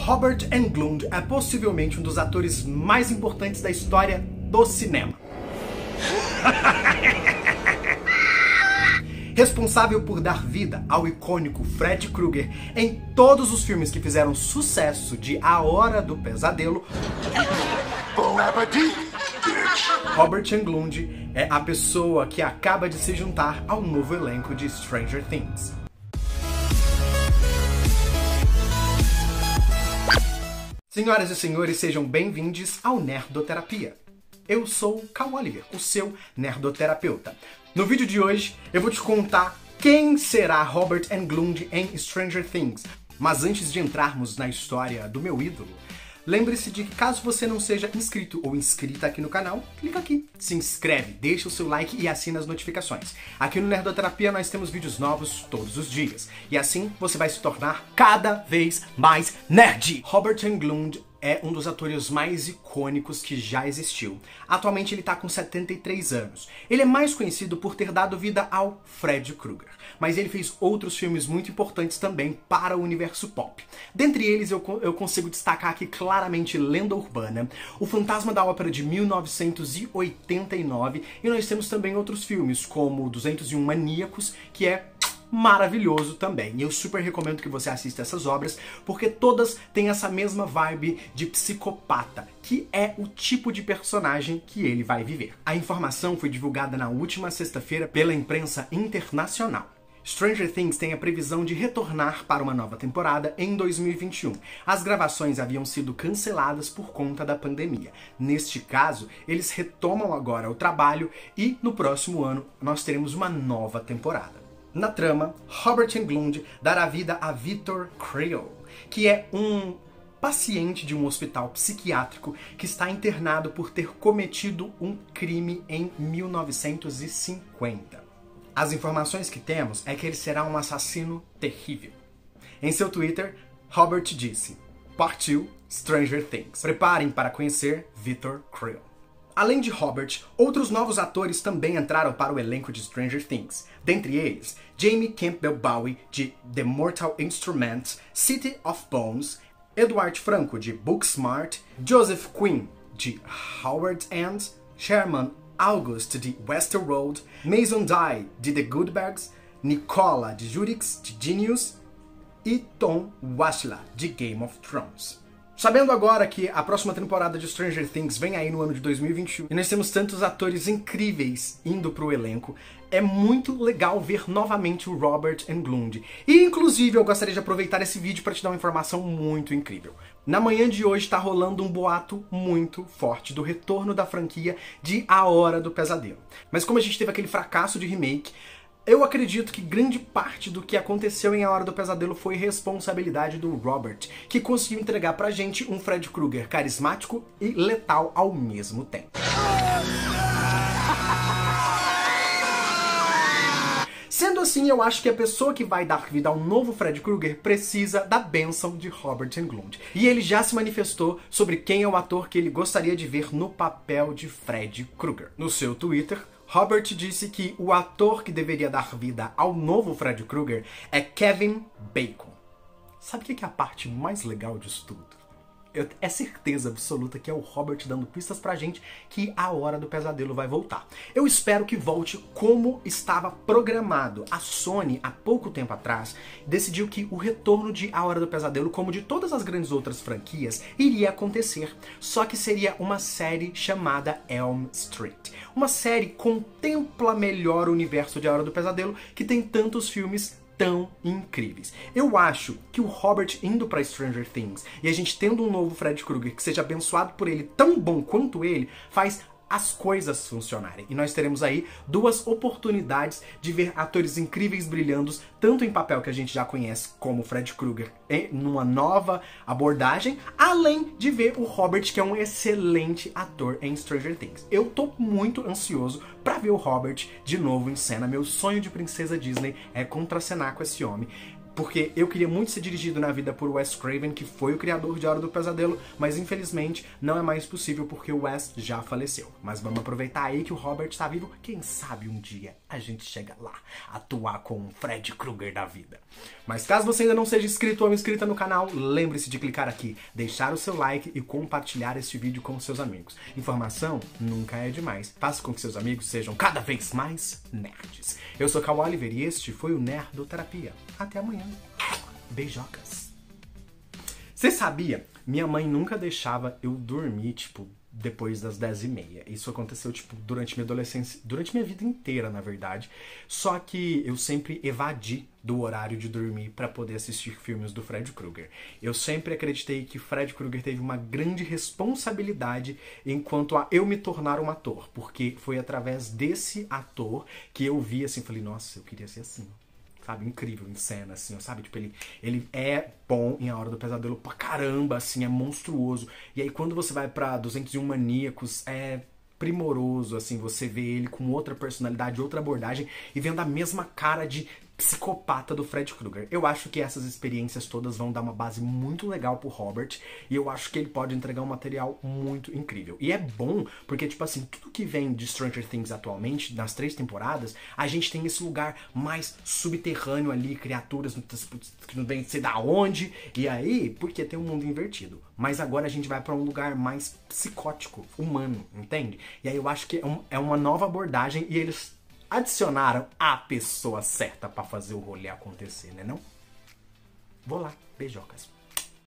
Robert Englund é possivelmente um dos atores mais importantes da história do cinema. Responsável por dar vida ao icônico Fred Krueger em todos os filmes que fizeram sucesso de A Hora do Pesadelo, Robert Englund é a pessoa que acaba de se juntar ao novo elenco de Stranger Things. Senhoras e senhores, sejam bem-vindos ao Nerdoterapia. Eu sou Cal Oliver, o seu nerdoterapeuta. No vídeo de hoje, eu vou te contar quem será Robert Englund em Stranger Things. Mas antes de entrarmos na história do meu ídolo, lembre-se de que caso você não seja inscrito ou inscrita aqui no canal, clica aqui, se inscreve, deixa o seu like e assina as notificações. Aqui no Nerdoterapia nós temos vídeos novos todos os dias. E assim você vai se tornar cada vez mais nerd! Robert Englund é um dos atores mais icônicos que já existiu. Atualmente ele está com 73 anos. Ele é mais conhecido por ter dado vida ao Fred Krueger, mas ele fez outros filmes muito importantes também para o universo pop. Dentre eles eu consigo destacar aqui claramente Lenda Urbana, O Fantasma da Ópera de 1989, e nós temos também outros filmes como 201 Maníacos, que é maravilhoso também. E eu super recomendo que você assista essas obras, porque todas têm essa mesma vibe de psicopata, que é o tipo de personagem que ele vai viver. A informação foi divulgada na última sexta-feira pela imprensa internacional. Stranger Things tem a previsão de retornar para uma nova temporada em 2021. As gravações haviam sido canceladas por conta da pandemia. Neste caso, eles retomam agora o trabalho e no próximo ano nós teremos uma nova temporada. Na trama, Robert Englund dará vida a Victor Creel, que é um paciente de um hospital psiquiátrico que está internado por ter cometido um crime em 1950. As informações que temos é que ele será um assassino terrível. Em seu Twitter, Robert disse: "Partiu Stranger Things. Preparem para conhecer Victor Creel." Além de Robert, outros novos atores também entraram para o elenco de Stranger Things. Dentre eles, Jamie Campbell Bowie, de The Mortal Instruments, City of Bones, Edward Franco, de Booksmart, Joseph Quinn, de Howard's End, Sherman August, de Westworld, Mason Dye, de The Good Bags, Nicola de Jurix, de Genius, e Tom Washla, de Game of Thrones. Sabendo agora que a próxima temporada de Stranger Things vem aí no ano de 2021 e nós temos tantos atores incríveis indo pro elenco, é muito legal ver novamente o Robert Englund. E inclusive eu gostaria de aproveitar esse vídeo para te dar uma informação muito incrível. Na manhã de hoje está rolando um boato muito forte do retorno da franquia de A Hora do Pesadelo. Mas como a gente teve aquele fracasso de remake, eu acredito que grande parte do que aconteceu em A Hora do Pesadelo foi responsabilidade do Robert, que conseguiu entregar pra gente um Fred Krueger carismático e letal ao mesmo tempo. Sendo assim, eu acho que a pessoa que vai dar vida ao novo Fred Krueger precisa da bênção de Robert Englund. E ele já se manifestou sobre quem é o ator que ele gostaria de ver no papel de Fred Krueger. No seu Twitter, Robert disse que o ator que deveria dar vida ao novo Fred Krueger é Kevin Bacon. Sabe o que é a parte mais legal disso tudo? É certeza absoluta que é o Robert dando pistas pra gente que A Hora do Pesadelo vai voltar. Eu espero que volte como estava programado. A Sony, há pouco tempo atrás, decidiu que o retorno de A Hora do Pesadelo, como de todas as grandes outras franquias, iria acontecer. Só que seria uma série chamada Elm Street. Uma série que contempla melhor o universo de A Hora do Pesadelo, que tem tantos filmes tão incríveis. Eu acho que o Robert indo pra Stranger Things e a gente tendo um novo Fred Krueger que seja abençoado por ele tão bom quanto ele, faz as coisas funcionarem. E nós teremos aí duas oportunidades de ver atores incríveis brilhando, tanto em papel que a gente já conhece como Fred Krueger, numa nova abordagem, além de ver o Robert, que é um excelente ator em Stranger Things. Eu tô muito ansioso pra ver o Robert de novo em cena. Meu sonho de princesa Disney é contracenar com esse homem. porque eu queria muito ser dirigido na vida por Wes Craven, que foi o criador de A Hora do Pesadelo, mas infelizmente não é mais possível porque o Wes já faleceu. Mas vamos aproveitar aí que o Robert está vivo, quem sabe um dia a gente chega lá, atuar com o Fred Krueger da vida. Mas caso você ainda não seja inscrito ou inscrita no canal, lembre-se de clicar aqui, deixar o seu like e compartilhar este vídeo com seus amigos. Informação nunca é demais. Faça com que seus amigos sejam cada vez mais nerds. Eu sou Cauã Oliver e este foi o Nerdoterapia. Até amanhã. Beijocas. Você sabia? Minha mãe nunca deixava eu dormir, tipo, depois das 10h30. Isso aconteceu, tipo, durante minha adolescência, durante minha vida inteira, na verdade. Só que eu sempre evadi do horário de dormir para poder assistir filmes do Fred Krueger. Eu sempre acreditei que Fred Krueger teve uma grande responsabilidade enquanto a eu me tornar um ator, porque foi através desse ator que eu vi assim, falei, nossa, eu queria ser assim. Sabe, incrível em cena, assim, sabe? Tipo, ele é bom em A Hora do Pesadelo pra caramba, assim, é monstruoso. E aí quando você vai pra 201 Maníacos, é primoroso, assim, você vê ele com outra personalidade, outra abordagem e vendo a mesma cara de psicopata do Fred Krueger. Eu acho que essas experiências todas vão dar uma base muito legal pro Robert e eu acho que ele pode entregar um material muito incrível. E é bom porque, tipo assim, tudo que vem de Stranger Things atualmente, nas 3 temporadas, a gente tem esse lugar mais subterrâneo ali, criaturas que não vem sei da onde, e aí, porque tem um mundo invertido. Mas agora a gente vai pra um lugar mais psicótico, humano, entende? E aí eu acho que é uma nova abordagem e eles adicionaram a pessoa certa pra fazer o rolê acontecer, né não? Vou lá, beijocas.